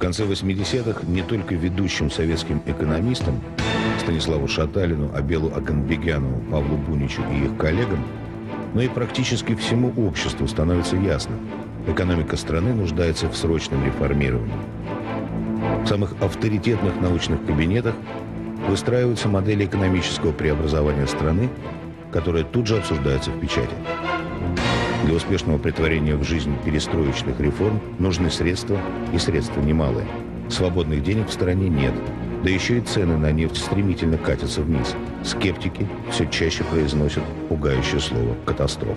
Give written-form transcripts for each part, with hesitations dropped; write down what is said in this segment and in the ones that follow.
конце 80-х не только ведущим советским экономистам Станиславу Шаталину, Абелу Аканбегянову, Павлу Буничу и их коллегам, но и практически всему обществу становится ясно – экономика страны нуждается в срочном реформировании. В самых авторитетных научных кабинетах выстраиваются модели экономического преобразования страны, которые тут же обсуждаются в печати. Для успешного претворения в жизнь перестроечных реформ нужны средства, и средства немалые. Свободных денег в стране нет, да еще и цены на нефть стремительно катятся вниз. Скептики все чаще произносят пугающее слово «катастрофа».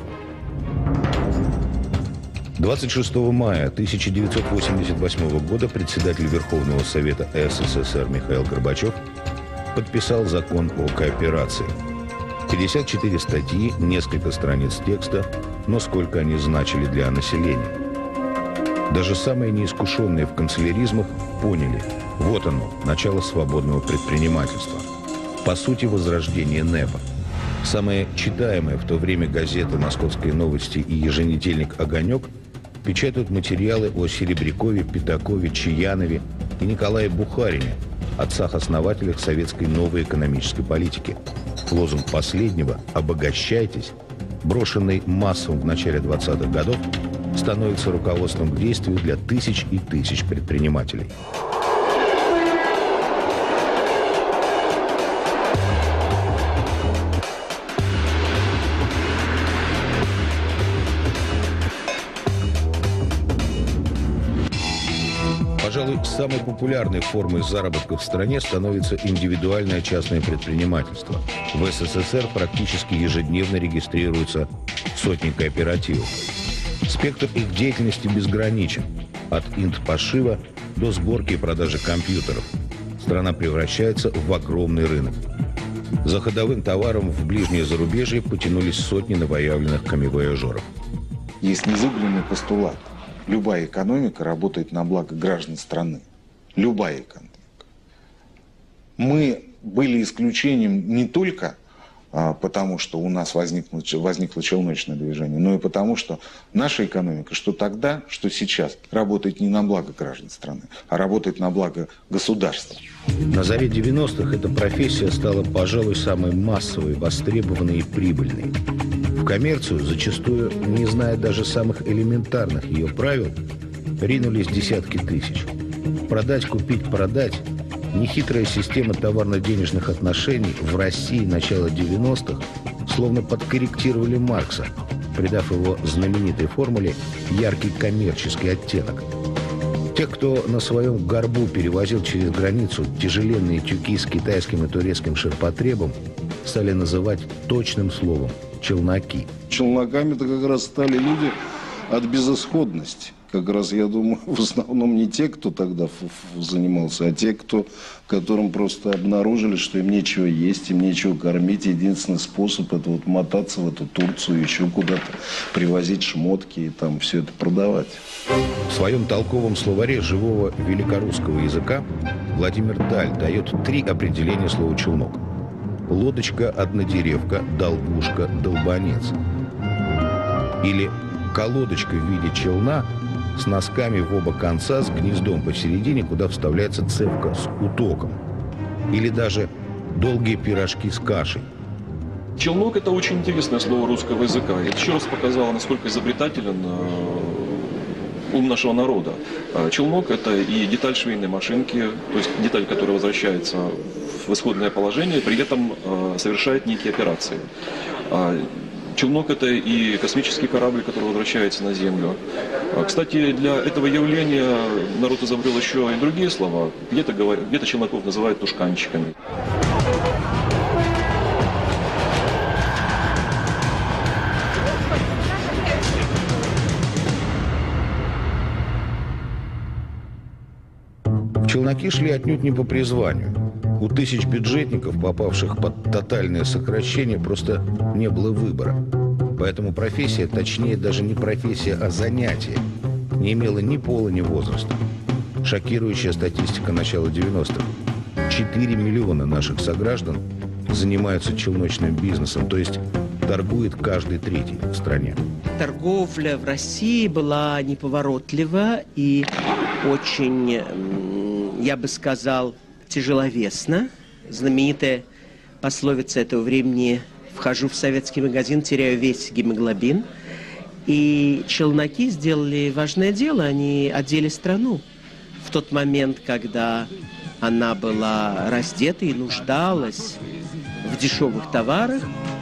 26 мая 1988 года председатель Верховного Совета СССР Михаил Горбачев подписал закон о кооперации. 54 статьи, несколько страниц текста, но сколько они значили для населения. Даже самые неискушенные в канцеляризмах поняли – вот оно, начало свободного предпринимательства. По сути, возрождение НЭПа. Самые читаемые в то время газеты «Московские новости» и еженедельник «Огонек» печатают материалы о Серебрякове, Пятакове, Чаянове и Николае Бухарине, отцах-основателях советской новой экономической политики. Лозунг последнего «Обогащайтесь», брошенный массово в начале 20-х годов, становится руководством к действию для тысяч и тысяч предпринимателей. Пожалуй, самой популярной формой заработка в стране становится индивидуальное частное предпринимательство. В СССР практически ежедневно регистрируются сотни кооперативов. Спектр их деятельности безграничен. От инт-пошива до сборки и продажи компьютеров. Страна превращается в огромный рынок. За ходовым товаром в ближнее зарубежье потянулись сотни новоявленных камевояжеров. Есть незыблемый постулат. Любая экономика работает на благо граждан страны. Любая экономика. Мы были исключением не только потому, что у нас возникло челночное движение, но и потому, что наша экономика, что тогда, что сейчас, работает не на благо граждан страны, а работает на благо государства. На заре 90-х эта профессия стала, пожалуй, самой массовой, востребованной и прибыльной. В коммерцию, зачастую, не зная даже самых элементарных ее правил, ринулись десятки тысяч. Продать, купить, продать – нехитрая система товарно-денежных отношений в России начала 90-х словно подкорректировали Маркса, придав его знаменитой формуле яркий коммерческий оттенок. Тех, кто на своем горбу перевозил через границу тяжеленные тюки с китайским и турецким ширпотребом, стали называть точным словом – челноки. Челноками-то как раз стали люди от безысходности. Как раз, я думаю, в основном не те, кто тогда занимался, а те, которым просто обнаружили, что им нечего есть, им нечего кормить. Единственный способ – это вот мотаться в эту Турцию, еще куда-то привозить шмотки и там все это продавать. В своем толковом словаре живого великорусского языка Владимир Даль дает 3 определения слова «челнок». Лодочка, однодеревка, долбушка, долбанец. Или колодочка в виде челна с носками в оба конца, с гнездом посередине, куда вставляется цепка с утоком. Или даже долгие пирожки с кашей. Челнок – это очень интересное слово русского языка. Это еще раз показало, насколько изобретателен ум нашего народа. Челнок – это и деталь швейной машинки, то есть деталь, которая возвращается в исходное положение, при этом совершает некие операции. Челнок – это и космический корабль, который возвращается на Землю. Кстати, для этого явления народ изобрел еще и другие слова. Где-то челноков называют тушканчиками. Челноки шли отнюдь не по призванию. У тысяч бюджетников, попавших под тотальное сокращение, просто не было выбора. Поэтому профессия, точнее даже не профессия, а занятие, не имела ни пола, ни возраста. Шокирующая статистика начала 90-х. 4 миллиона наших сограждан занимаются челночным бизнесом, то есть торгует каждый третий в стране. Торговля в России была неповоротлива, и очень, я бы сказал, тяжеловесно. Знаменитая пословица этого времени: «Вхожу в советский магазин, теряю весь гемоглобин». И челноки сделали важное дело, они одели страну. В тот момент, когда она была раздета и нуждалась в дешевых товарах.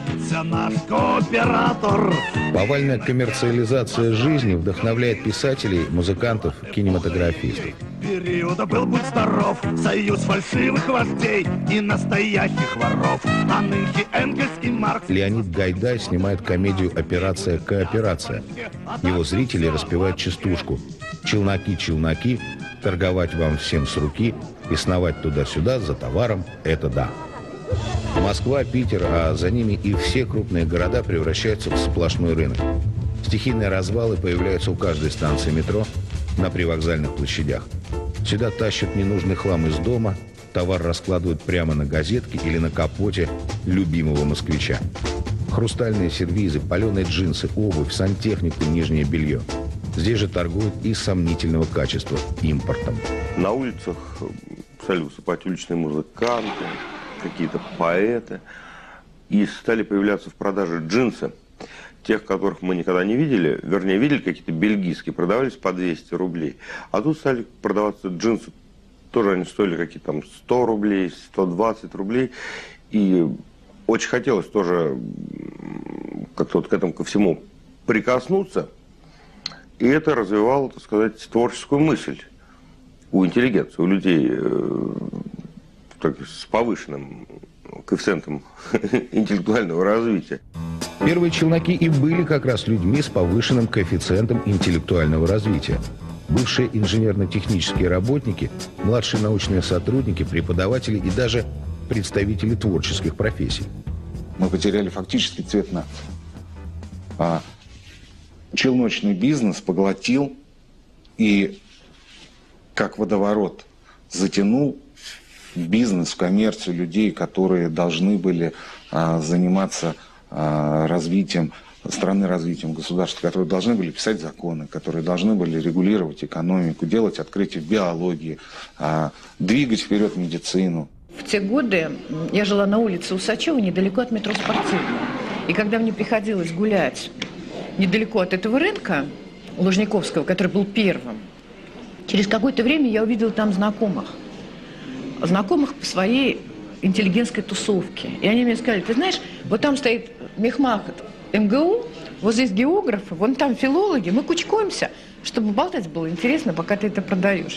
Повальная коммерциализация жизни вдохновляет писателей, музыкантов, кинематографистов. Периода был, будь здоров, союз фальшивых вождей и настоящих воров. А нынче Энгельс и Маркс... Леонид Гайдай снимает комедию «Операция Кооперация». Его зрители распевают частушку: «Челноки, челноки, торговать вам всем с руки и сновать туда-сюда за товаром – это да». Москва, Питер, а за ними и все крупные города превращаются в сплошной рынок. Стихийные развалы появляются у каждой станции метро, на привокзальных площадях. Сюда тащат ненужный хлам из дома, товар раскладывают прямо на газетке или на капоте любимого москвича. Хрустальные сервизы, паленые джинсы, обувь, сантехнику, нижнее белье. Здесь же торгуют и сомнительного качества импортом. На улицах стали выступать уличные музыканты, какие-то поэты. И стали появляться в продаже джинсы, тех, которых мы никогда не видели, вернее, видели какие-то бельгийские, продавались по 200 рублей. А тут стали продаваться джинсы, тоже они стоили какие-то там 100 рублей, 120 рублей. И очень хотелось тоже как-то вот к этому ко всему прикоснуться. И это развивало, так сказать, творческую мысль у интеллигенции, у людей с повышенным коэффициентом интеллектуального развития. Первые челноки и были как раз людьми с повышенным коэффициентом интеллектуального развития. Бывшие инженерно-технические работники, младшие научные сотрудники, преподаватели и даже представители творческих профессий. Мы потеряли фактически цвет нации. А челночный бизнес поглотил и, как водоворот, затянул в бизнес, в коммерцию людей, которые должны были заниматься развитием страны, развитием государства, которые должны были писать законы, которые должны были регулировать экономику, делать открытия в биологии, двигать вперед медицину. В те годы я жила на улице Усачева, недалеко от метро «Спортивная». И когда мне приходилось гулять недалеко от этого рынка Лужниковского, который был первым, через какое-то время я увидела там знакомых по своей интеллигентской тусовке. И они мне сказали: ты знаешь, вот там стоит мехмах МГУ, вот здесь географы, вон там филологи, мы кучкуемся, чтобы болтать было интересно, пока ты это продаешь.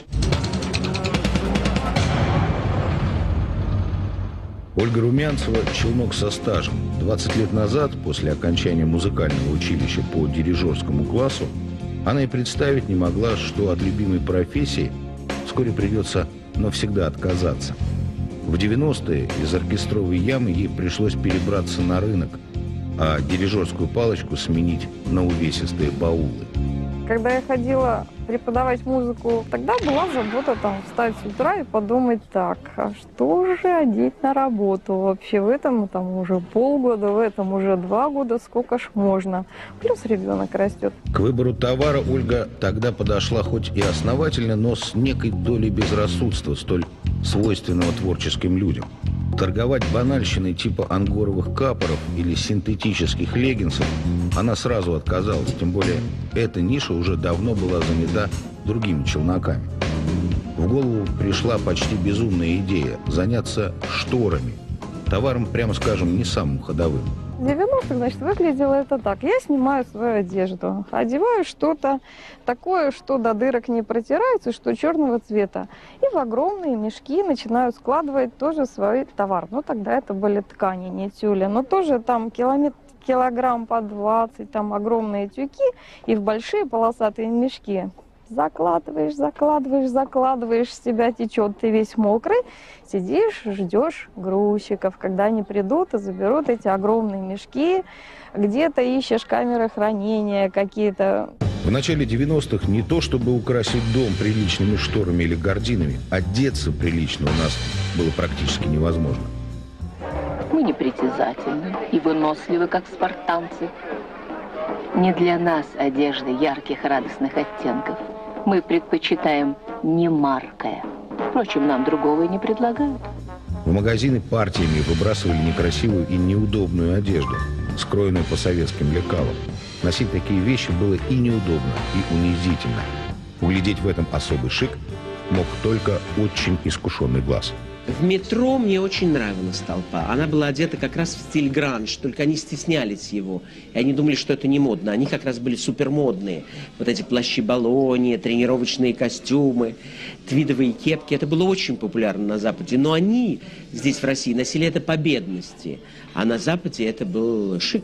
Ольга Румянцева – челнок со стажем. 20 лет назад, после окончания музыкального училища по дирижерскому классу, она и представить не могла, что от любимой профессии вскоре придется навсегда отказаться. В 90-е из оркестровой ямы ей пришлось перебраться на рынок, а дирижерскую палочку сменить на увесистые баулы. Когда я ходила преподавать музыку, тогда была забота там встать с утра и подумать: так, а что же одеть на работу вообще? В этом там уже полгода, в этом уже 2 года, сколько ж можно. Плюс ребенок растет. К выбору товара Ольга тогда подошла хоть и основательно, но с некой долей безрассудства, столь свойственного творческим людям. Торговать банальщиной типа ангоровых капоров или синтетических леггинсов она сразу отказалась, тем более эта ниша уже давно была занята другими челноками. В голову пришла почти безумная идея – заняться шторами, товаром, прямо скажем, не самым ходовым. В 90-х, значит, выглядело это так. Я снимаю свою одежду, одеваю что-то такое, что до дырок не протирается, что черного цвета. И в огромные мешки начинаю складывать тоже свой товар. Ну, тогда это были ткани, не тюли. Но тоже там килограмм по 20, там огромные тюки и в большие полосатые мешки. Закладываешь, с тебя течет, ты весь мокрый, сидишь, ждешь грузчиков, когда они придут и заберут эти огромные мешки, где-то ищешь камеры хранения какие-то. В начале 90-х не то чтобы украсить дом приличными шторами или гардинами, одеться прилично у нас было практически невозможно. Мы непритязательны и выносливы, как спартанцы. Не для нас одежды ярких радостных оттенков. Мы предпочитаем не маркое. Впрочем, нам другого и не предлагают. В магазины партиями выбрасывали некрасивую и неудобную одежду, скроенную по советским лекалам. Носить такие вещи было и неудобно, и унизительно. Углядеть в этом особый шик мог только очень искушенный глаз. В метро мне очень нравилась толпа. Она была одета как раз в стиль гранж, только они стеснялись его. И они думали, что это не модно. Они как раз были супермодные. Вот эти плащи-баллони, тренировочные костюмы, твидовые кепки. Это было очень популярно на Западе. Но они здесь, в России, носили это по бедности. А на Западе это был шик.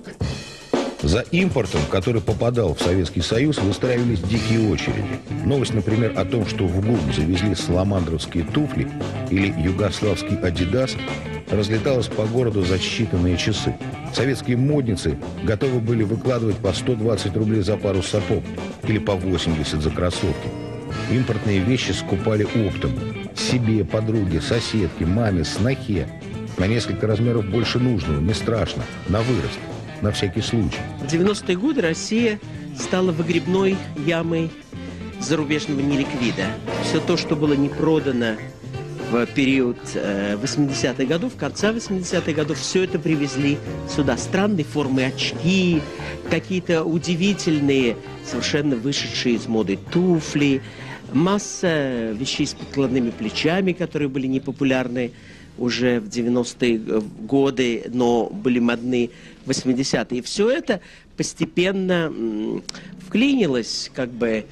За импортом, который попадал в Советский Союз, выстраивались дикие очереди. Новость, например, о том, что в ГУМ завезли саламандровские туфли или югославский «Адидас», разлеталась по городу за считанные часы. Советские модницы готовы были выкладывать по 120 рублей за пару сапог или по 80 за кроссовки. Импортные вещи скупали оптом. Себе, подруге, соседке, маме, снохе. На несколько размеров больше нужного, не страшно, на вырост. На всякий случай. В 90-е годы Россия стала выгребной ямой зарубежного неликвида. Все то, что было не продано в период 80-х годов, конца 80-х годов, все это привезли сюда. Странной формы очки, какие-то удивительные, совершенно вышедшие из моды туфли, масса вещей с подкладными плечами, которые были непопулярны уже в 90-е годы, но были модны в 80-е. И все это постепенно вклинилось как бы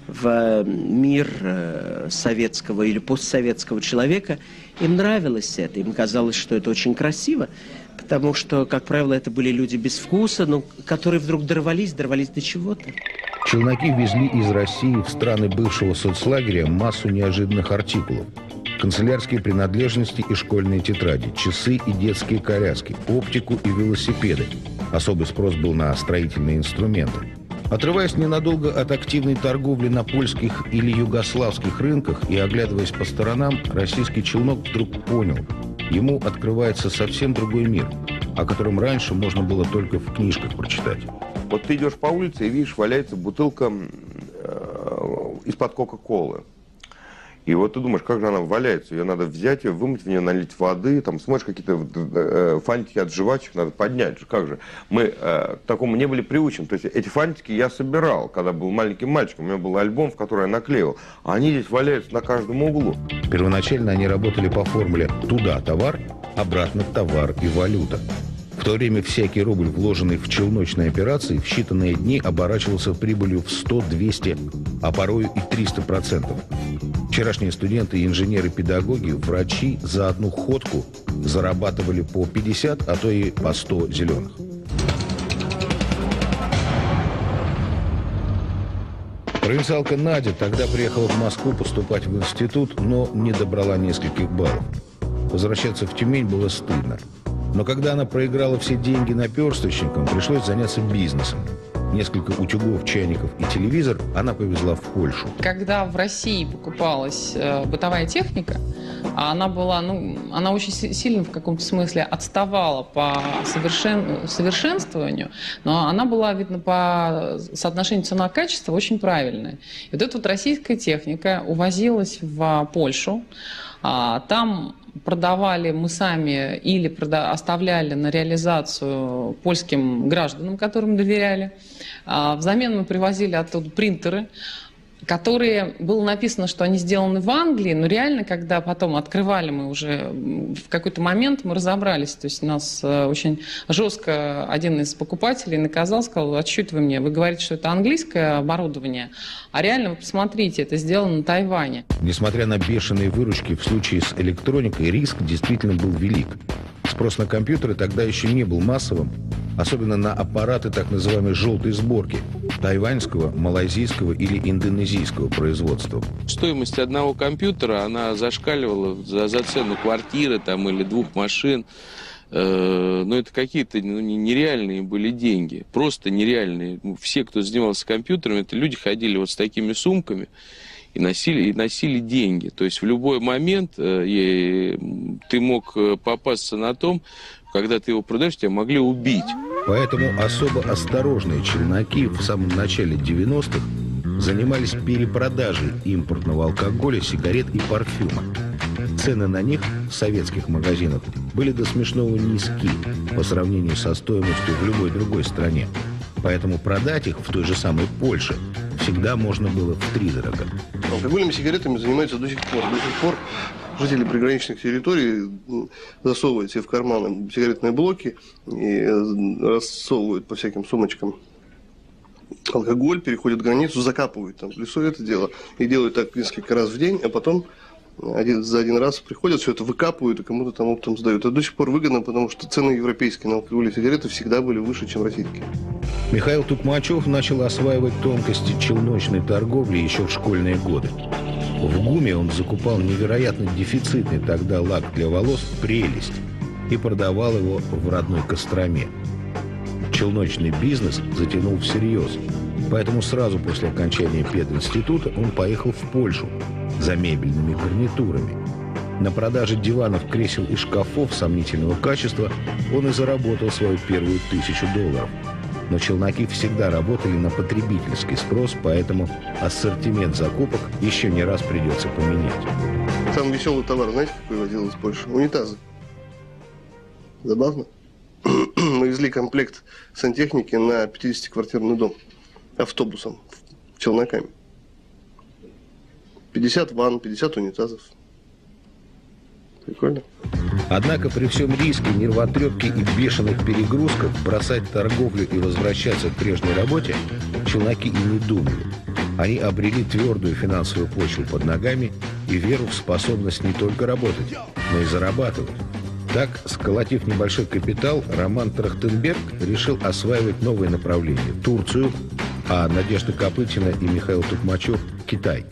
в мир советского или постсоветского человека. Им нравилось это, им казалось, что это очень красиво, потому что, как правило, это были люди без вкуса, но которые вдруг дорвались до чего-то. Челноки везли из России в страны бывшего соцлагеря массу неожиданных артикулов. Канцелярские принадлежности и школьные тетради, часы и детские коляски, оптику и велосипеды. Особый спрос был на строительные инструменты. Отрываясь ненадолго от активной торговли на польских или югославских рынках и оглядываясь по сторонам, российский челнок вдруг понял, ему открывается совсем другой мир, о котором раньше можно было только в книжках прочитать. Вот ты идешь по улице и видишь, валяется бутылка из-под Кока-Колы. И вот ты думаешь, как же она валяется, ее надо взять, ее вымыть, в нее налить воды, там смотришь, какие-то фантики от жвачек надо поднять, как же. Мы к такому не были приучены, то есть эти фантики я собирал, когда был маленьким мальчиком, у меня был альбом, в который я наклеивал, а они здесь валяются на каждом углу. Первоначально они работали по формуле «туда товар, обратно товар и валюта». В то время всякий рубль, вложенный в челночные операции, в считанные дни оборачивался прибылью в 100, 200, а порою и 300%. Вчерашние студенты, инженеры, педагоги, врачи за одну ходку зарабатывали по 50, а то и по 100 зеленых. Провинциалка Надя тогда приехала в Москву поступать в институт, но не добрала нескольких баллов. Возвращаться в Тюмень было стыдно. Но когда она проиграла все деньги наперсточникам, пришлось заняться бизнесом. Несколько утюгов, чайников и телевизор она повезла в Польшу. Когда в России покупалась бытовая техника, она была, она очень сильно в каком-то смысле отставала по совершенствованию, но она была, видно, по соотношению цена-качество очень правильная. И вот эта вот российская техника увозилась в Польшу, там продавали мы сами или оставляли на реализацию польским гражданам, которым доверяли. Взамен мы привозили оттуда принтеры, которые, было написано, что они сделаны в Англии, но реально, когда потом открывали мы уже, в какой-то момент мы разобрались, то есть нас очень жестко один из покупателей наказал, сказал: а что это вы мне, вы говорите, что это английское оборудование, а реально, вы посмотрите, это сделано на Тайване. Несмотря на бешеные выручки в случае с электроникой, риск действительно был велик. Спрос на компьютеры тогда еще не был массовым, особенно на аппараты так называемой «желтой сборки» тайваньского, малайзийского или индонезийского производства. Стоимость одного компьютера, она зашкаливала за цену квартиры там, или 2 машин. Но это какие-то нереальные были деньги, просто нереальные. Все, кто занимался компьютерами, это люди ходили вот с такими сумками и носили деньги. То есть в любой момент ты мог попасться на том, когда ты его продаешь, тебя могли убить. Поэтому особо осторожные челноки в самом начале 90-х занимались перепродажей импортного алкоголя, сигарет и парфюма. Цены на них в советских магазинах были до смешного низки по сравнению со стоимостью в любой другой стране. Поэтому продать их в той же самой Польше всегда можно было втридорога. Алкогольными сигаретами занимаются до сих пор. До сих пор жители приграничных территорий засовывают себе в карманы сигаретные блоки и рассовывают по всяким сумочкам алкоголь, переходят границу, закапывают там в лесу это дело. И делают так несколько раз в день, а потом за один раз приходят, все это выкапывают и кому-то там оптом сдают. Это до сих пор выгодно, потому что цены европейские на алкоголь и сигареты всегда были выше, чем российские. Михаил Тукмачев начал осваивать тонкости челночной торговли еще в школьные годы. В ГУМе он закупал невероятно дефицитный тогда лак для волос «Прелесть» и продавал его в родной Костроме. Челночный бизнес затянул всерьез, поэтому сразу после окончания пединститута он поехал в Польшу за мебельными гарнитурами. На продаже диванов, кресел и шкафов сомнительного качества он и заработал свою первую $1000. Но челноки всегда работали на потребительский спрос, поэтому ассортимент закупок еще не раз придется поменять. Самый веселый товар, знаете, какой возил из Польши? Унитазы. Забавно. Мы везли комплект сантехники на 50-квартирный дом автобусом, челноками. 50 ванн, 50 унитазов. Прикольно. Однако при всем риске, нервотрепке и бешеных перегрузках бросать торговлю и возвращаться к прежней работе челноки и не думали. Они обрели твердую финансовую почву под ногами и веру в способность не только работать, но и зарабатывать. Так, сколотив небольшой капитал, Роман Трахтенберг решил осваивать новые направления – Турцию, а Надежда Копытина и Михаил Тукмачев – Китай.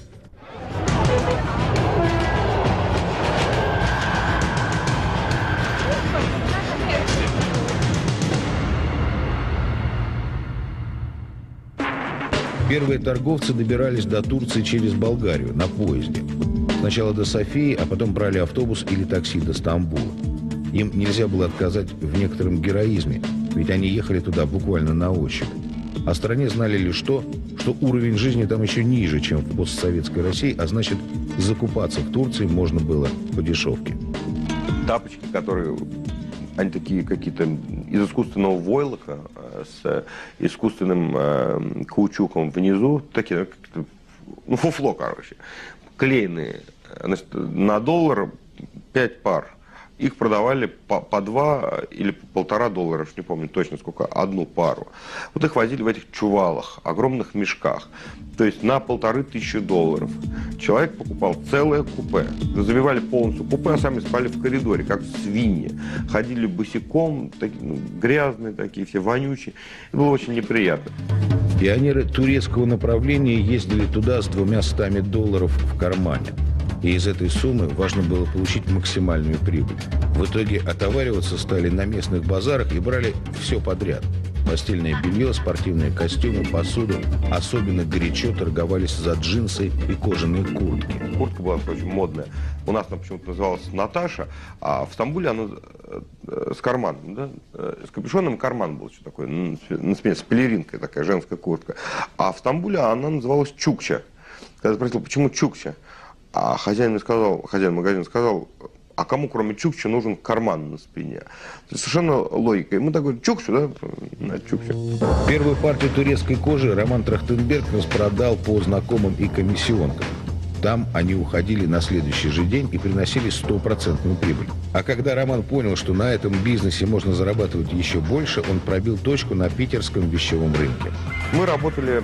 Первые торговцы добирались до Турции через Болгарию на поезде. Сначала до Софии, а потом брали автобус или такси до Стамбула. Им нельзя было отказать в некотором героизме, ведь они ехали туда буквально на ощупь. О стране знали лишь то, что уровень жизни там еще ниже, чем в постсоветской России, а значит, закупаться в Турции можно было по дешевке. Тапочки, которые, они такие какие-то из искусственного войлока с искусственным каучуком внизу, такие, ну, фуфло, короче, клееные, значит, на $1 5 пар. Их продавали по $2 или по $1,5, не помню точно сколько, одну пару. Вот их возили в этих чувалах, огромных мешках. То есть на $1500. Человек покупал целое купе. Забивали полностью купе, а сами спали в коридоре, как свиньи. Ходили босиком, такие, ну, грязные такие, все вонючие. Это было очень неприятно. Пионеры турецкого направления ездили туда с $200 в кармане. И из этой суммы важно было получить максимальную прибыль. В итоге отовариваться стали на местных базарах и брали все подряд. Постельное белье, спортивные костюмы, посуду. Особенно горячо торговались за джинсы и кожаные куртки. Куртка была, впрочем, модная. У нас она почему-то называлась Наташа, а в Стамбуле она с карманом, да? С капюшоном карман был еще такой, на спине, с пелеринкой такая, женская куртка. А в Стамбуле она называлась Чукча. Когда я спросил, почему Чукча? А хозяин магазина сказал, а кому кроме Чукчи нужен карман на спине? Совершенно логика. И мы так говорим, Чукчу, да? Чукчу. Первую партию турецкой кожи Роман Трахтенберг распродал по знакомым и комиссионкам. Там они уходили на следующий же день и приносили 100% прибыль. А когда Роман понял, что на этом бизнесе можно зарабатывать еще больше, он пробил точку на питерском вещевом рынке. Мы работали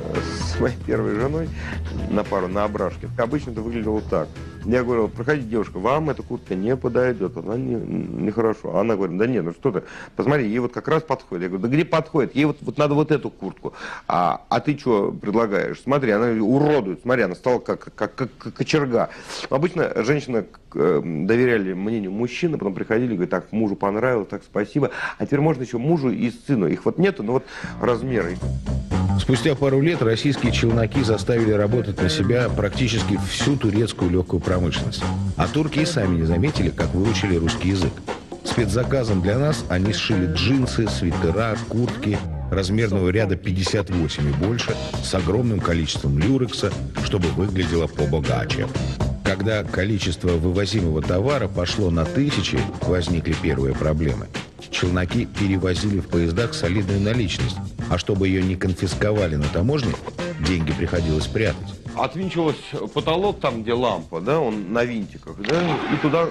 с моей первой женой на пару на Абрашке. Обычно это выглядело так. Я говорил, проходите, девушка, вам эта куртка не подойдет, она нехорошо. Она говорит, да нет, ну что ты, посмотри, ей вот как раз подходит. Я говорю, да где подходит? Ей вот надо вот эту куртку. А ты что предлагаешь? Смотри, она уродует, смотри, она стала как кочерга. Обычно женщины доверяли мнению мужчины, потом приходили и говорят, так, мужу понравилось, так, спасибо. А теперь можно еще мужу и сыну. Их вот нету, но вот размеры. Спустя пару лет российские челноки заставили работать на себя практически всю турецкую легкую промышленность. А турки и сами не заметили, как выучили русский язык. Спецзаказом для нас они сшили джинсы, свитера, куртки. размерного ряда 58 и больше, с огромным количеством люрекса, чтобы выглядело побогаче. Когда количество вывозимого товара пошло на тысячи, возникли первые проблемы. Челноки перевозили в поездах солидную наличность, а чтобы ее не конфисковали на таможне, деньги приходилось прятать. Отвинчивался потолок, там, где лампа, да, он на винтиках, да, и туда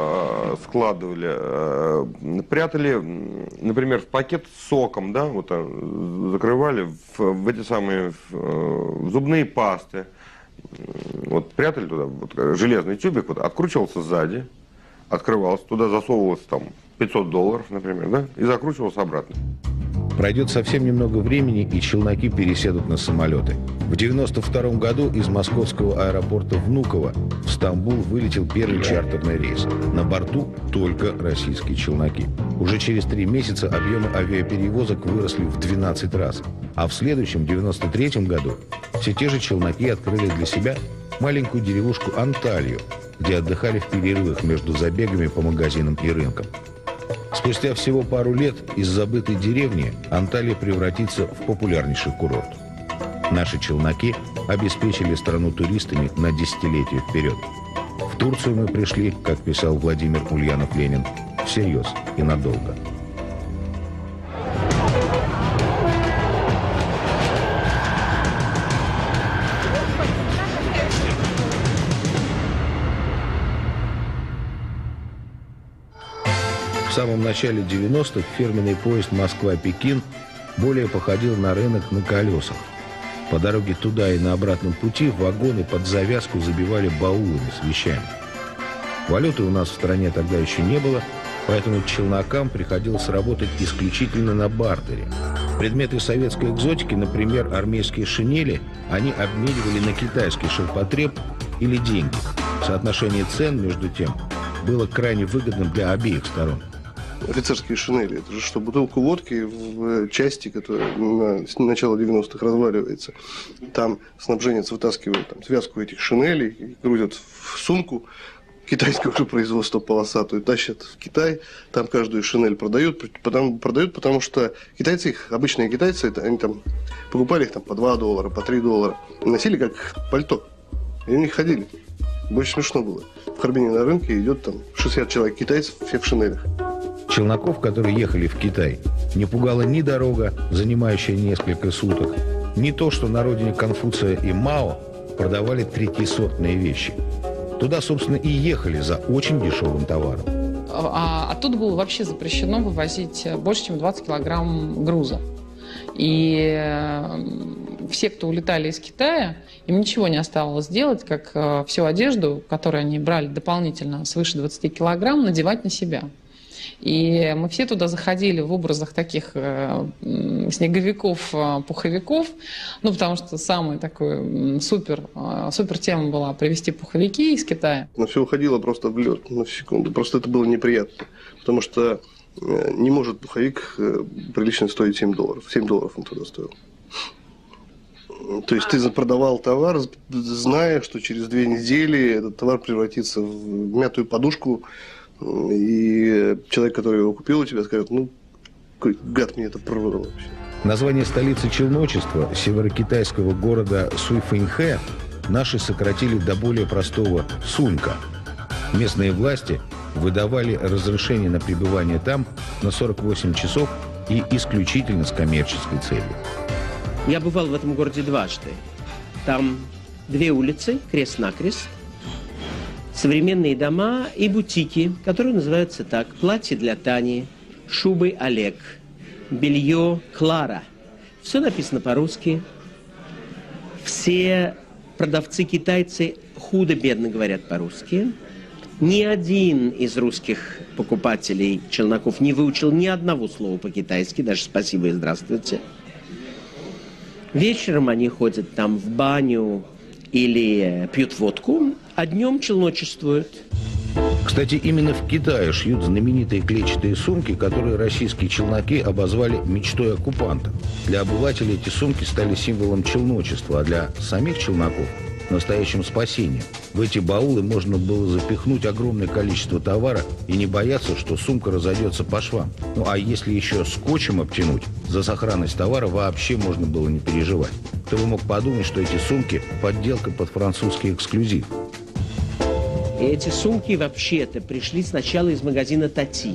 складывали, прятали, например, в пакет с соком, да, вот закрывали в эти самые в зубные пасты, вот прятали туда, вот, железный тюбик, вот, откручивался сзади, открывался, туда засовывалось там $500, например, да, и закручивался обратно. Пройдет совсем немного времени, и челноки пересядут на самолеты. В 1992 году из московского аэропорта Внуково в Стамбул вылетел первый чартерный рейс. На борту только российские челноки. Уже через 3 месяца объемы авиаперевозок выросли в 12 раз. А в следующем, 1993 году, все те же челноки открыли для себя маленькую деревушку Анталью, где отдыхали в перерывах между забегами по магазинам и рынкам. Спустя всего пару лет из забытой деревни Анталия превратится в популярнейший курорт. Наши челноки обеспечили страну туристами на десятилетия вперед. В Турцию мы пришли, как писал Владимир Ульянов-Ленин, всерьез и надолго. В самом начале 90-х фирменный поезд Москва-Пекин более походил на рынок на колесах. По дороге туда и на обратном пути вагоны под завязку забивали баулами с вещами. Валюты у нас в стране тогда еще не было, поэтому челнокам приходилось работать исключительно на бартере. Предметы советской экзотики, например, армейские шинели, они обменивали на китайский ширпотреб или деньги. Соотношение цен, между тем, было крайне выгодным для обеих сторон. Офицерские шинели. Это же что, бутылку водки в части, которая с начала 90-х разваливается. Там снабженец вытаскивает там, связку этих шинелей, грузят в сумку китайского же производства полосатую, тащат в Китай. Там каждую шинель продают, потому что китайцы, обычные китайцы, они там покупали их там, по $2, по $3. Носили как пальто. И они ходили. Больше смешно было. В Харбине на рынке идет там 60 человек китайцев, все в шинелях. Челноков, которые ехали в Китай, не пугала ни дорога, занимающая несколько суток, ни то, что на родине Конфуция и Мао продавали третьесортные вещи. Туда, собственно, и ехали за очень дешевым товаром. Оттуда было вообще запрещено вывозить больше, чем 20 килограмм груза. И все, кто улетали из Китая, им ничего не оставалось делать, как всю одежду, которую они брали дополнительно свыше 20 килограмм, надевать на себя. И мы все туда заходили в образах таких снеговиков, пуховиков, ну, потому что самая такой супер тема была привезти пуховики из Китая. Но все уходило просто в лед на секунду. Просто это было неприятно, потому что не может пуховик прилично стоить $7. $7 он тогда стоил. То есть ты продавал товар, зная, что через 2 недели этот товар превратится в мятую подушку, и человек, который его купил у тебя, скажет, ну, какой гад мне это продал вообще. Название столицы челночества, северокитайского города Суйфэньхэ, наши сократили до более простого Сунька. Местные власти выдавали разрешение на пребывание там на 48 часов и исключительно с коммерческой целью. Я бывал в этом городе дважды. Там 2 улицы, крест-накрест, современные дома и бутики, которые называются так: платье для Тани, шубы Олег, белье Клара. Все написано по-русски. Все продавцы-китайцы худо-бедно говорят по-русски. Ни один из русских покупателей челноков не выучил ни одного слова по-китайски, даже спасибо и здравствуйте. Вечером они ходят там в баню или пьют водку, а днем челночествуют. Кстати, именно в Китае шьют знаменитые клетчатые сумки, которые российские челноки обозвали мечтой оккупанта. Для обывателей эти сумки стали символом челночества, а для самих челноков настоящим спасением. В эти баулы можно было запихнуть огромное количество товара и не бояться, что сумка разойдется по швам. Ну а если еще скотчем обтянуть, за сохранность товара вообще можно было не переживать. Кто бы мог подумать, что эти сумки – подделка под французский эксклюзив. И эти сумки вообще-то пришли сначала из магазина «Тати».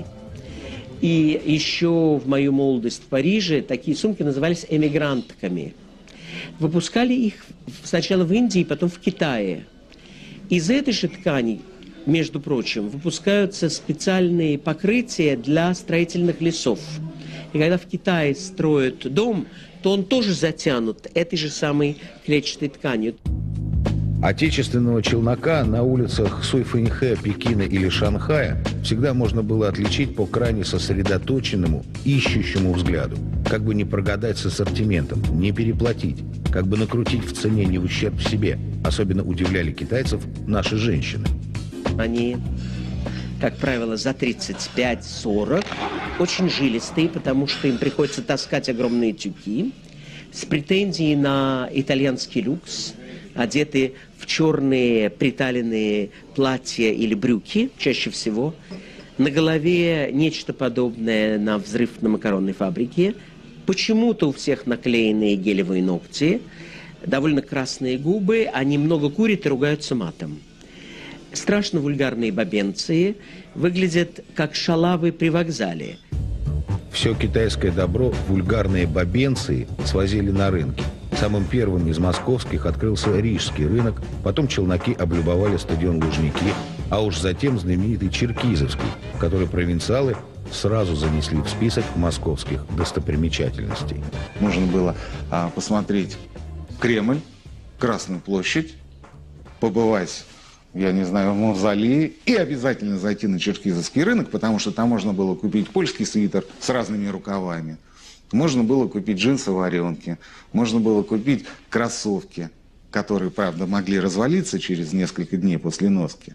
И еще в мою молодость в Париже такие сумки назывались эмигрантками. Выпускали их сначала в Индии, потом в Китае. Из этой же ткани, между прочим, выпускаются специальные покрытия для строительных лесов. И когда в Китае строят дом, то он тоже затянут этой же самой клетчатой тканью. Отечественного челнока на улицах Суйфэньхэ, Пекина или Шанхая всегда можно было отличить по крайне сосредоточенному, ищущему взгляду. Как бы не прогадать с ассортиментом, не переплатить, как бы накрутить в цене не в ущерб себе. Особенно удивляли китайцев наши женщины. Они, как правило, за 35-40, очень жилистые, потому что им приходится таскать огромные тюки, с претензией на итальянский люкс, одеты в черные приталенные платья или брюки, чаще всего. На голове нечто подобное на взрыв на макаронной фабрике. Почему-то у всех наклеенные гелевые ногти, довольно красные губы, они много курят и ругаются матом. Страшно вульгарные бабенцы, выглядят как шалавы при вокзале. Все китайское добро, вульгарные бабенцы, свозили на рынки. Самым первым из московских открылся Рижский рынок, потом челноки облюбовали стадион Лужники, а уж затем знаменитый Черкизовский, который провинциалы сразу занесли в список московских достопримечательностей. Можно было посмотреть Кремль, Красную площадь, побывать, я не знаю, в мавзолее и обязательно зайти на Черкизовский рынок, потому что там можно было купить польский свитер с разными рукавами. Можно было купить джинсы-варенки, можно было купить кроссовки, которые, правда, могли развалиться через несколько дней после носки.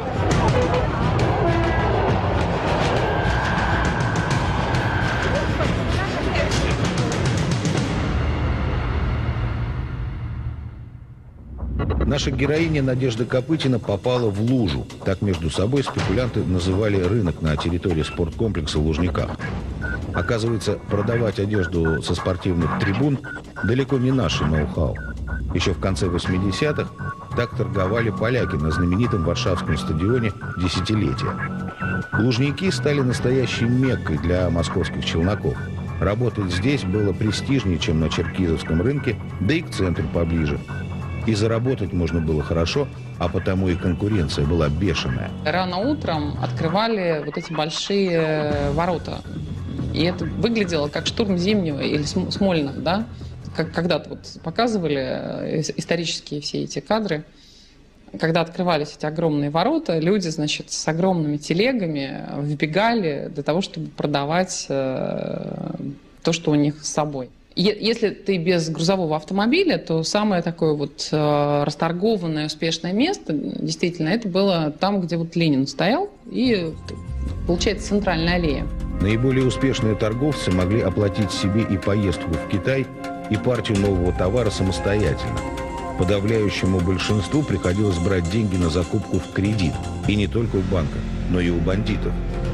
Наша героиня Надежда Копытина попала в лужу. Так между собой спекулянты называли рынок на территории спорткомплекса в Лужниках. Оказывается, продавать одежду со спортивных трибун далеко не наше ноу-хау. Еще в конце 80-х так торговали поляки на знаменитом Варшавском стадионе десятилетия. Лужники стали настоящей меккой для московских челноков. Работать здесь было престижнее, чем на Черкизовском рынке, да и к центру поближе. И заработать можно было хорошо, а потому и конкуренция была бешеная. Рано утром открывали вот эти большие ворота. И это выглядело как штурм Зимнего или Смольного, да? Как когда-то вот показывали исторические все эти кадры. Когда открывались эти огромные ворота, люди, значит, с огромными телегами вбегали для того, чтобы продавать то, что у них с собой. Если ты без грузового автомобиля, то самое такое вот расторгованное, успешное место, действительно, это было там, где вот Ленин стоял, и, получается, центральная аллея. Наиболее успешные торговцы могли оплатить себе и поездку в Китай, и партию нового товара самостоятельно. Подавляющему большинству приходилось брать деньги на закупку в кредит. И не только у банка, но и у бандитов.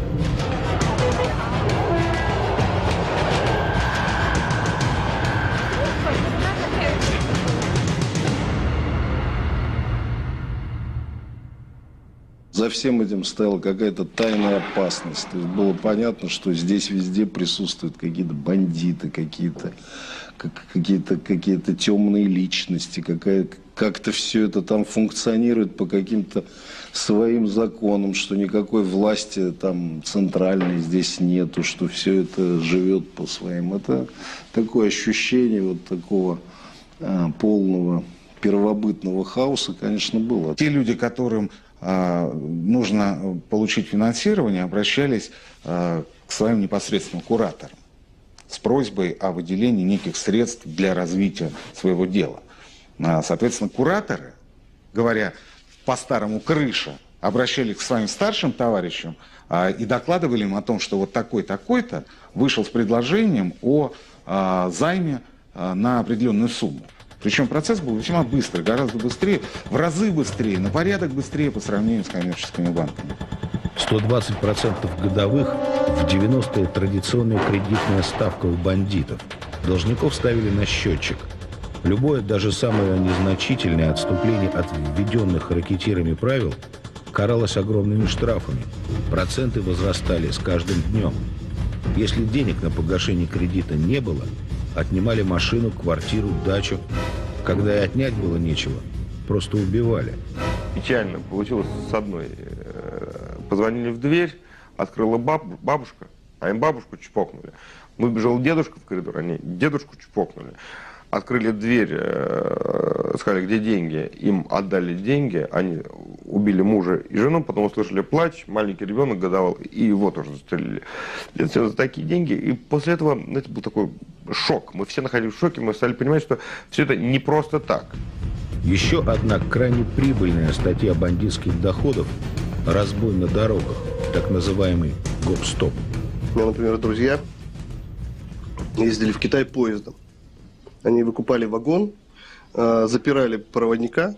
За всем этим стояла какая-то тайная опасность. То есть было понятно, что здесь везде присутствуют какие-то бандиты, какие-то темные личности, как-то все это там функционирует по каким-то своим законам, что никакой власти там центральной здесь нету, что все это живет по своим. Это такое ощущение вот такого полного первобытного хаоса, конечно, было. Те люди, которым нужно получить финансирование, обращались к своим непосредственным кураторам с просьбой о выделении неких средств для развития своего дела. Соответственно, кураторы, говоря по-старому крыша, обращались к своим старшим товарищам и докладывали им о том, что вот такой-такой-то вышел с предложением о займе на определенную сумму. Причем процесс был весьма быстрый, гораздо быстрее, в разы быстрее, на порядок быстрее по сравнению с коммерческими банками. 120% годовых в 90-е традиционная кредитная ставка у бандитов. Должников ставили на счетчик. Любое, даже самое незначительное отступление от введенных ракетирами правил каралось огромными штрафами. Проценты возрастали с каждым днем. Если денег на погашение кредита не было, отнимали машину, квартиру, дачу. Когда и отнять было нечего, просто убивали. Печально получилось с одной. Позвонили в дверь, открыла бабушка, а им бабушку чпокнули. Выбежал дедушка в коридор, они дедушку чпокнули. Открыли дверь, сказали, где деньги, им отдали деньги, они убили мужа и жену, потом услышали плач, маленький ребенок годовал, и его тоже застрелили. Это все за такие деньги, и после этого, знаете, был такой шок. Мы все находились в шоке, мы стали понимать, что все это не просто так. Еще одна крайне прибыльная статья бандитских доходов – разбой на дорогах, так называемый гоп-стоп. У меня, например, друзья ездили в Китай поездом. Они выкупали вагон, запирали проводника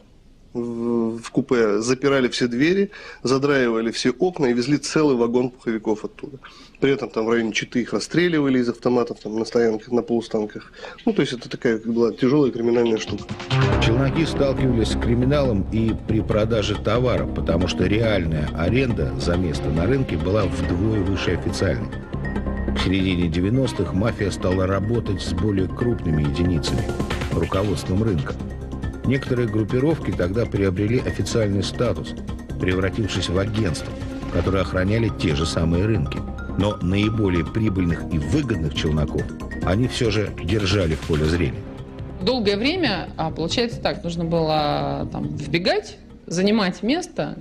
в купе, запирали все двери, задраивали все окна и везли целый вагон пуховиков оттуда. При этом там в районе Читы их расстреливали из автоматов там, на стоянках, на полустанках. Ну, то есть это такая была тяжелая криминальная штука. Челноки сталкивались с криминалом и при продаже товара, потому что реальная аренда за место на рынке была вдвое выше официальной. В середине 90-х мафия стала работать с более крупными единицами, руководством рынка. Некоторые группировки тогда приобрели официальный статус, превратившись в агентство, которые охраняли те же самые рынки. Но наиболее прибыльных и выгодных челноков они все же держали в поле зрения. Долгое время, получается так, нужно было там вбегать, занимать место,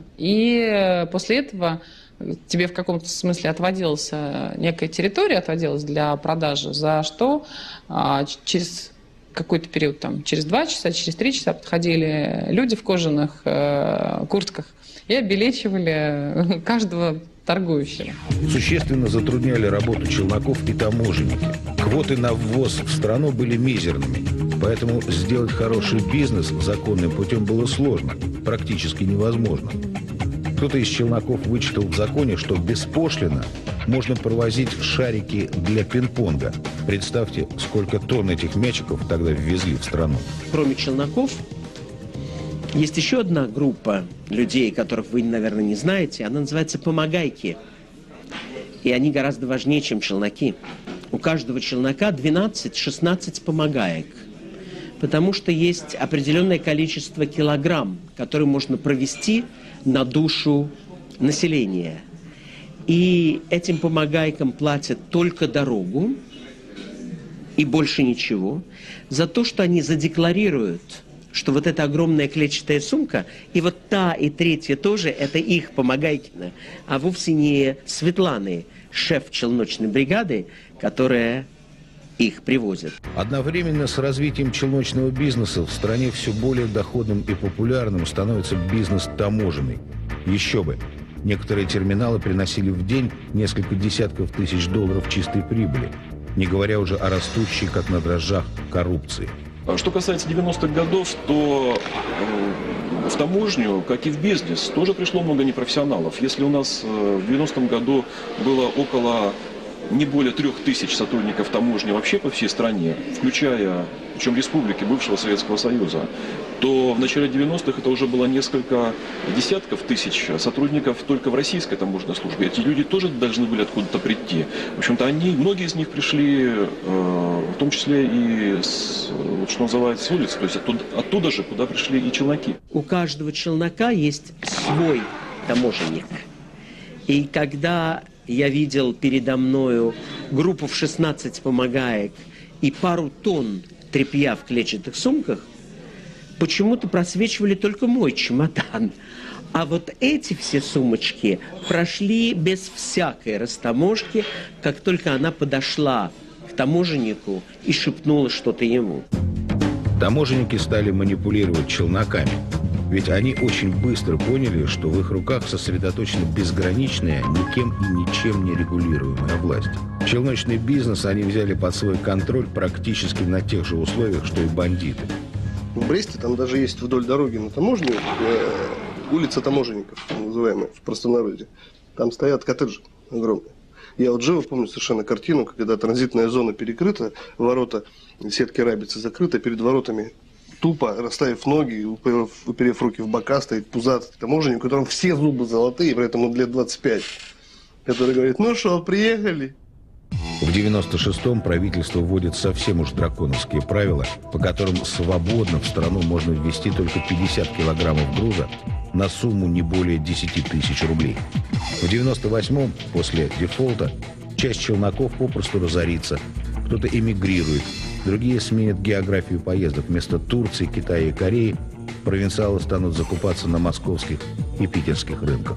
и после этого тебе в каком-то смысле отводилась некая территория, отводилась для продажи, за что через какой-то период, там, через 2 часа, через 3 часа подходили люди в кожаных куртках и обелечивали каждого торгующего. Существенно затрудняли работу челноков и таможенники. Квоты на ввоз в страну были мизерными, поэтому сделать хороший бизнес законным путем было сложно, практически невозможно. Кто-то из челноков вычитал в законе, что беспошлино можно провозить шарики для пинг-понга. Представьте, сколько тонн этих мячиков тогда ввезли в страну. Кроме челноков, есть еще одна группа людей, которых вы, наверное, не знаете. Она называется помогайки. И они гораздо важнее, чем челноки. У каждого челнока 12-16 помогаек. Потому что есть определенное количество килограмм, которые можно провести на душу населения. И этим помогайкам платят только дорогу и больше ничего. За то, что они задекларируют, что вот эта огромная клетчатая сумка, и вот та, и третья тоже, это их помогайкина, а вовсе не Светланы, шеф челночной бригады, которая их привозит. Одновременно с развитием челночного бизнеса в стране все более доходным и популярным становится бизнес таможенный. Еще бы! Некоторые терминалы приносили в день несколько десятков тысяч долларов чистой прибыли, не говоря уже о растущей, как на дрожжах, коррупции. Что касается 90-х годов, то в таможню, как и в бизнес, тоже пришло много непрофессионалов. Если у нас в 90-м году было около не более 3000 сотрудников таможни вообще по всей стране, включая, причем республики бывшего Советского Союза, то в начале 90-х это уже было несколько десятков тысяч сотрудников только в российской таможенной службе. Эти люди тоже должны были откуда-то прийти. В общем-то, многие из них пришли, в том числе и, что называется, с улицы, то есть оттуда же, куда пришли и челноки. У каждого челнока есть свой таможенник. И когда я видел передо мною группу в 16 помогаек и пару тонн тряпья в клетчатых сумках, почему-то просвечивали только мой чемодан. А вот эти все сумочки прошли без всякой растаможки, как только она подошла к таможеннику и шепнула что-то ему. Таможенники стали манипулировать челноками. Ведь они очень быстро поняли, что в их руках сосредоточена безграничная, никем и ничем не регулируемая власть. Челночный бизнес они взяли под свой контроль практически на тех же условиях, что и бандиты. В Бресте там даже есть вдоль дороги на таможню улица таможенников, называемая в простонародье. Там стоят коттеджи огромные. Я вот живо помню совершенно картину, когда транзитная зона перекрыта, ворота сетки рабицы закрыты, перед воротами тупо, расставив ноги, уперев руки в бока, стоит пузатый таможенник, у которого все зубы золотые, при этом он лет 25, который говорит: ну что, приехали? В 96-м правительство вводит совсем уж драконовские правила, по которым свободно в страну можно ввести только 50 килограммов груза на сумму не более 10 тысяч рублей. В 98-м, после дефолта, часть челноков попросту разорится, кто-то эмигрирует, другие сменят географию поездок. Вместо Турции, Китая и Кореи провинциалы станут закупаться на московских и питерских рынках.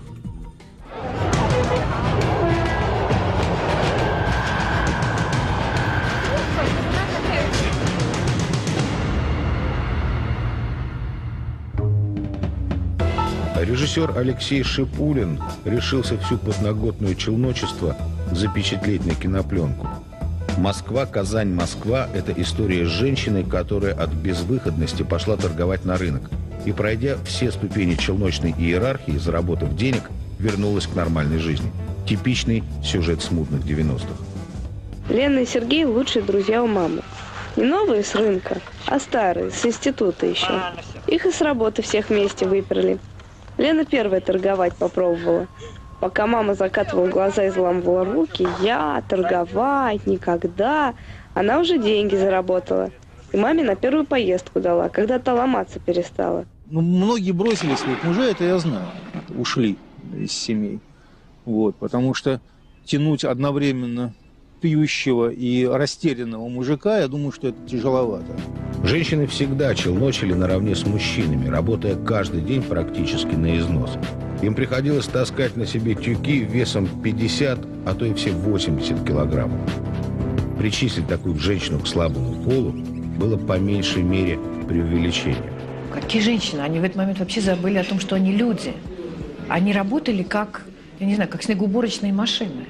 Режиссер Алексей Шипулин решился всю подноготную челночество запечатлеть на кинопленку. «Москва, Казань, Москва» – это история с женщиной, которая от безвыходности пошла торговать на рынок. И, пройдя все ступени челночной иерархии, заработав денег, вернулась к нормальной жизни. Типичный сюжет смутных 90-х. Лена и Сергей – лучшие друзья у мамы. Не новые с рынка, а старые, с института еще. Их и с работы всех вместе выперли. Лена первая торговать попробовала. Пока мама закатывала глаза и взламывала руки, я торговать никогда. Она уже деньги заработала. И маме на первую поездку дала, когда та ломаться перестала. Ну, многие бросили своих мужей, это я знаю. Ушли из семей. Вот, потому что тянуть одновременно пьющего и растерянного мужика, я думаю, что это тяжеловато. Женщины всегда челночили наравне с мужчинами, работая каждый день практически на износ. Им приходилось таскать на себе тюки весом 50, а то и все 80 килограммов. Причислить такую женщину к слабому полу было по меньшей мере преувеличением. Какие женщины? Они в этот момент вообще забыли о том, что они люди. Они работали как, я не знаю, как снегоуборочные машины.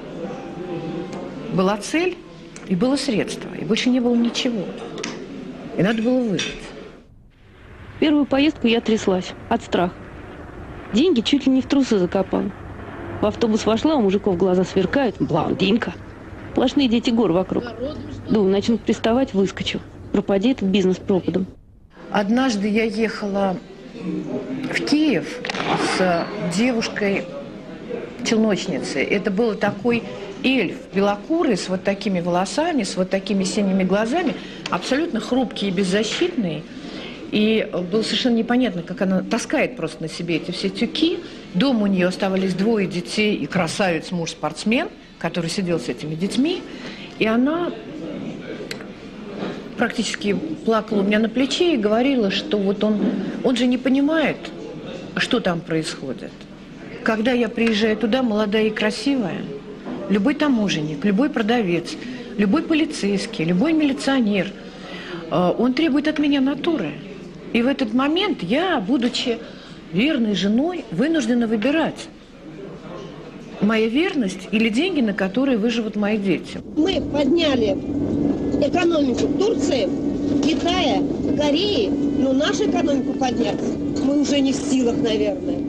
Была цель и было средство, и больше не было ничего. И надо было выжить. Первую поездку я тряслась от страха. Деньги чуть ли не в трусы закопала. В автобус вошла, у мужиков глаза сверкают. Блондинка. Сплошные дети гор вокруг. Думаю, начнут приставать, выскочу. Пропади этот бизнес пропадом. Однажды я ехала в Киев с девушкой-челночницей. Это был такой эльф, белокурый, с вот такими волосами, с вот такими синими глазами, абсолютно хрупкий и беззащитный. И было совершенно непонятно, как она таскает просто на себе эти все тюки. Дома у нее оставались 2 детей и красавец муж-спортсмен, который сидел с этими детьми. И она практически плакала у меня на плече и говорила, что вот он же не понимает, что там происходит. Когда я приезжаю туда, молодая и красивая, любой таможенник, любой продавец, любой полицейский, любой милиционер, он требует от меня натуры. И в этот момент я, будучи верной женой, вынуждена выбирать. Моя верность или деньги, на которые выживут мои дети. Мы подняли экономику Турции, Китая, Кореи, но нашу экономику поднять мы уже не в силах, наверное.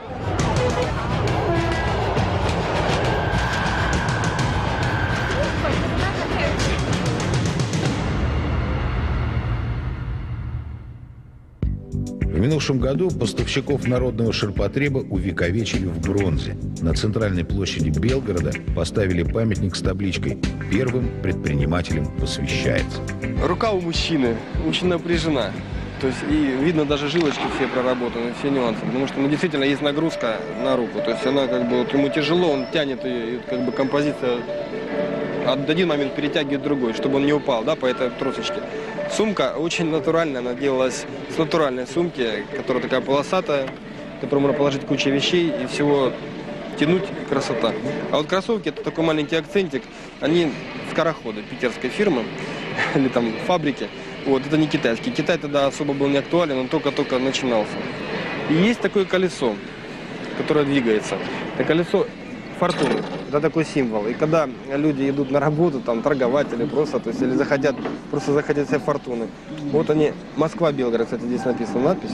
В минувшем году поставщиков народного ширпотреба увековечили в бронзе. На центральной площади Белгорода поставили памятник с табличкой «Первым предпринимателем посвящается». Рука у мужчины очень напряжена. То есть и видно даже жилочки все проработаны, все нюансы. Потому что действительно есть нагрузка на руку. То есть она как бы вот ему тяжело, он тянет ее, и как бы композиция от один момент перетягивает другой, чтобы он не упал, да, по этой тросочке. Сумка очень натуральная, она делалась с натуральной сумки, которая такая полосатая, в которую можно положить кучу вещей и всего тянуть, и красота. А вот кроссовки — это такой маленький акцентик, они скороходы питерской фирмы или там фабрики. Вот, это не китайский. Китай тогда особо был не актуален, он только-только начинался. И есть такое колесо, которое двигается. Это колесо фортуны. это такой символ. И когда люди идут на работу, там, торговать или просто, то есть, или просто захотят себе фортуны. Вот они, Москва-Белгород, кстати, здесь написана надпись.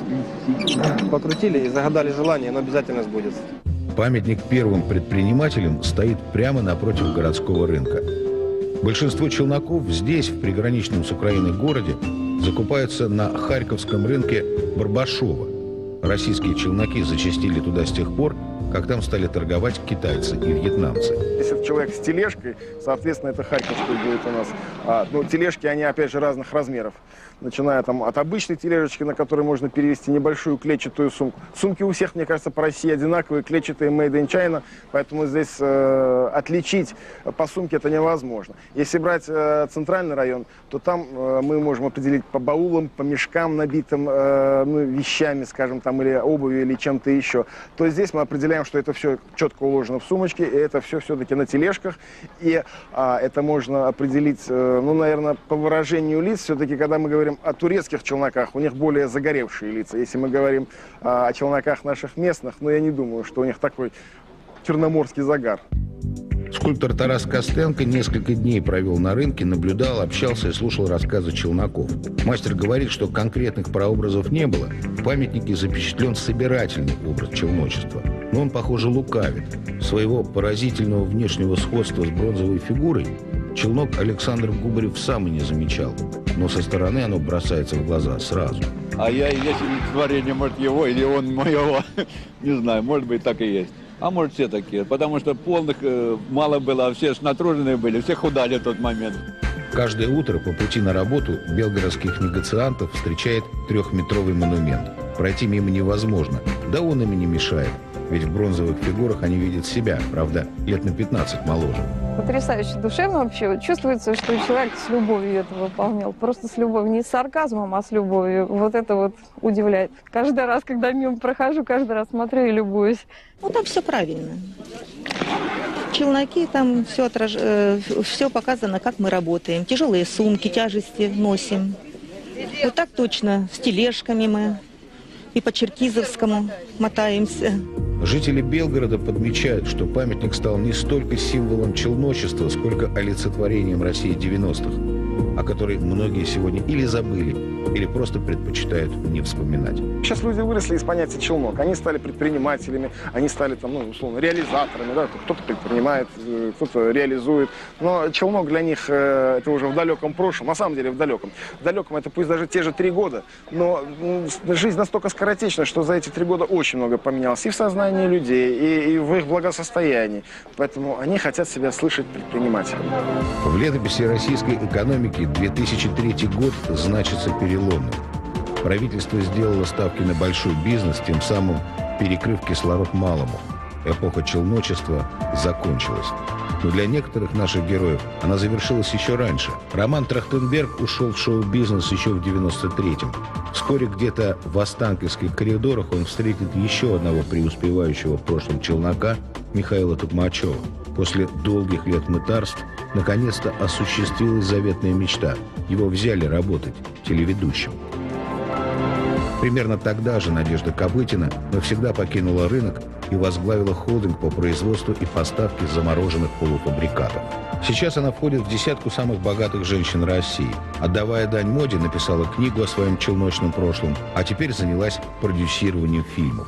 Покрутили и загадали желание, оно обязательно сбудется. Памятник первым предпринимателям стоит прямо напротив городского рынка. Большинство челноков здесь, в приграничном с Украиной городе, закупаются на Харьковском рынке Барбашова. Российские челноки зачастили туда с тех пор, как там стали торговать китайцы и вьетнамцы. Если человек с тележкой, соответственно, это харьковский будет у нас. Но тележки, они, опять же, разных размеров. Начиная там от обычной тележечки, на которой можно перевести небольшую клетчатую сумку. Сумки у всех, мне кажется, по России одинаковые, клетчатые, made in China. Поэтому здесь отличить по сумке это невозможно. Если брать центральный район, то там мы можем определить по баулам, по мешкам, набитым вещами, скажем, там, или обувью, или чем-то еще. То здесь мы определяем, что это все четко уложено в сумочке, и это все-таки на тележках. И это можно определить, наверное, по выражению лиц. Все-таки, когда мы говорим о турецких челноках, у них более загоревшие лица. Если мы говорим о челноках наших местных, я не думаю, что у них такой черноморский загар. Скульптор Тарас Костенко несколько дней провел на рынке, наблюдал, общался и слушал рассказы челноков. Мастер говорит, что конкретных прообразов не было. В памятнике запечатлен собирательный образ челночества. Но он, похоже, лукавит. Своего поразительного внешнего сходства с бронзовой фигурой челнок Александр Губарев сам и не замечал. Но со стороны оно бросается в глаза сразу. А я, если творение, может, его или он моего, не знаю, может быть, так и есть. А может, все такие, потому что полных мало было, а все натруженные были, все худали в тот момент. Каждое утро по пути на работу белгородских негациантов встречает 3-метровый монумент. Пройти мимо невозможно, да он им и не мешает. Ведь в бронзовых фигурах они видят себя, правда, лет на 15 моложе. Потрясающе душевно вообще. Чувствуется, что человек с любовью это выполнял. Просто с любовью. Не с сарказмом, а с любовью. Вот это вот удивляет. Каждый раз, когда мимо прохожу, каждый раз смотрю и любуюсь. Там все правильно. Челноки, там все показано, как мы работаем. Тяжелые сумки, тяжести носим. Вот так точно. С тележками мы. И по Черкизовскому мотаемся. Жители Белгорода подмечают, что памятник стал не столько символом челночества, сколько олицетворением России 90-х, о которой многие сегодня или забыли, или просто предпочитают не вспоминать. Сейчас люди выросли из понятия челнок. Они стали предпринимателями, они стали там, условно, реализаторами. Да? Кто-то предпринимает, кто-то реализует. Но челнок для них это уже в далеком прошлом. На самом деле в далеком. В далеком это пусть даже те же 3 года. Но жизнь настолько скоротечна, что за эти 3 года очень много поменялось и в сознании людей, и в их благосостоянии. Поэтому они хотят себя слышать предпринимателями. В летописи российской экономики 2003 год значится переломным. Правительство сделало ставки на большой бизнес, тем самым перекрыв кислород малому. Эпоха челночества закончилась. Но для некоторых наших героев она завершилась еще раньше. Роман Трахтенберг ушел в шоу-бизнес еще в 93-м. Вскоре где-то в Останкинских коридорах он встретит еще одного преуспевающего в прошлом челнока Михаила Токмачева. После долгих лет мытарств наконец-то осуществилась заветная мечта. Его взяли работать телеведущим. Примерно тогда же Надежда Копытина навсегда покинула рынок и возглавила холдинг по производству и поставке замороженных полуфабрикатов. Сейчас она входит в десятку самых богатых женщин России. Отдавая дань моде, написала книгу о своем челночном прошлом, а теперь занялась продюсированием фильмов.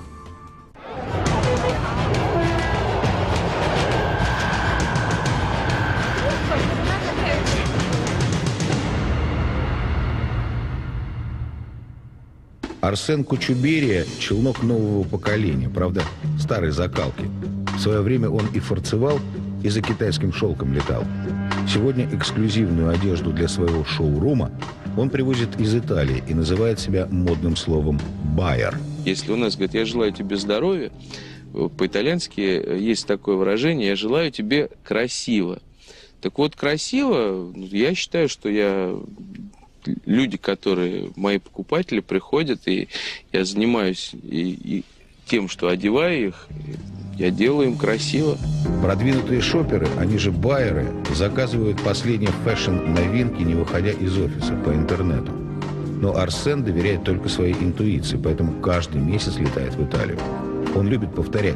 Арсен Кучуберия – челнок нового поколения, правда, старой закалки. В свое время он и фарцевал, и за китайским шелком летал. Сегодня эксклюзивную одежду для своего шоурума он привозит из Италии и называет себя модным словом «байер». Если у нас говорят «я желаю тебе здоровья», по-итальянски есть такое выражение «я желаю тебе красиво». Так вот, красиво, я считаю, что люди, которые, мои покупатели, приходят, и я занимаюсь и тем, что одеваю их, я делаю им красиво. Продвинутые шоперы, они же байеры, заказывают последние фэшн-новинки, не выходя из офиса, по интернету. Но Арсен доверяет только своей интуиции, поэтому каждый месяц летает в Италию. Он любит повторять: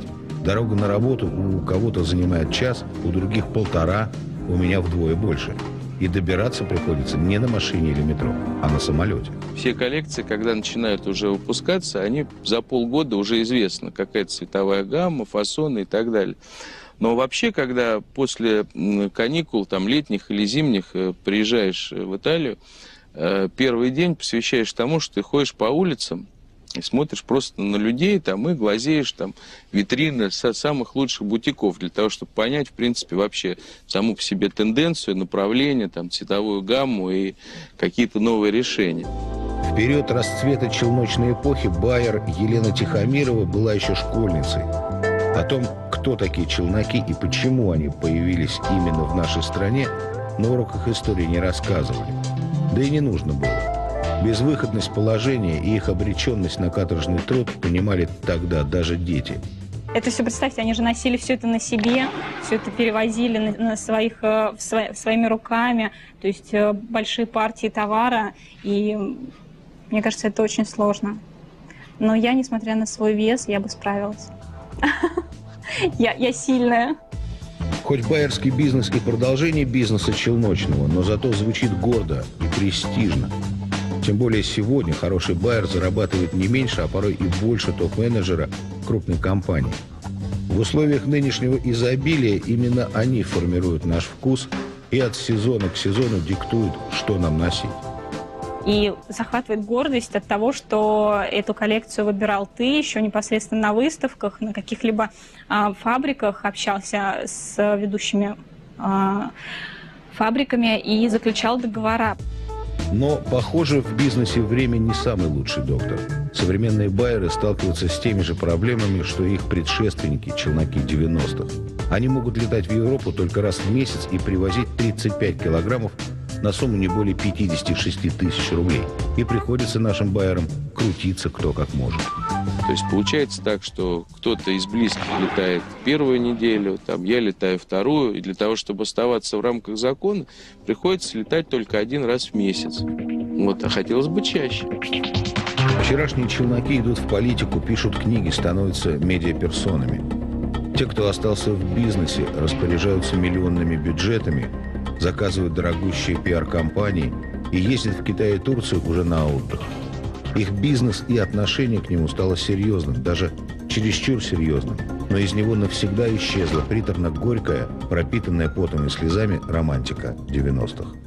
Дорога на работу у кого-то занимает час, у других 1,5, у меня вдвое больше. И добираться приходится не на машине или метро, а на самолете. Все коллекции, когда начинают уже выпускаться, они за полгода уже известно, какая цветовая гамма, фасоны и так далее. Но вообще, когда после каникул, там, летних или зимних, приезжаешь в Италию, первый день посвящаешь тому, что ты ходишь по улицам и смотришь просто на людей там, и глазеешь там, витрины самых лучших бутиков для того, чтобы понять, в принципе, вообще саму по себе тенденцию, направление, там, цветовую гамму и какие-то новые решения. В период расцвета челночной эпохи байер Елена Тихомирова была еще школьницей. О том, кто такие челноки и почему они появились именно в нашей стране, на уроках истории не рассказывали. Да и не нужно было. Безвыходность положения и их обреченность на каторжный труд понимали тогда даже дети. Это все, представьте, они же носили все это на себе, все это перевозили своими руками, то есть большие партии товара, и мне кажется, это очень сложно. Но я, несмотря на свой вес, я бы справилась. Я сильная. Хоть байерский бизнес и продолжение бизнеса челночного, но зато звучит гордо и престижно. Тем более сегодня хороший байер зарабатывает не меньше, а порой и больше топ-менеджера крупной компании. В условиях нынешнего изобилия именно они формируют наш вкус и от сезона к сезону диктуют, что нам носить. И захватывает гордость от того, что эту коллекцию выбирал ты еще непосредственно на выставках, на каких-либо фабриках, общался с ведущими фабриками и заключал договора. Но, похоже, в бизнесе время не самый лучший доктор. Современные байеры сталкиваются с теми же проблемами, что и их предшественники, челноки 90-х. Они могут летать в Европу только раз в месяц и привозить 35 килограммов на сумму не более 56 тысяч рублей. И приходится нашим байерам крутиться кто как может. То есть получается так, что кто-то из близких летает первую неделю, там, я летаю вторую, и для того, чтобы оставаться в рамках закона, приходится летать только один раз в месяц. Вот, а хотелось бы чаще. Вчерашние челноки идут в политику, пишут книги, становятся медиаперсонами. Те, кто остался в бизнесе, распоряжаются миллионными бюджетами, заказывают дорогущие пиар-компании и ездят в Китай и Турцию уже на отдых. Их бизнес и отношение к нему стало серьезным, даже чересчур серьезным. Но из него навсегда исчезла приторно-горькая, пропитанная потом и слезами романтика 90-х.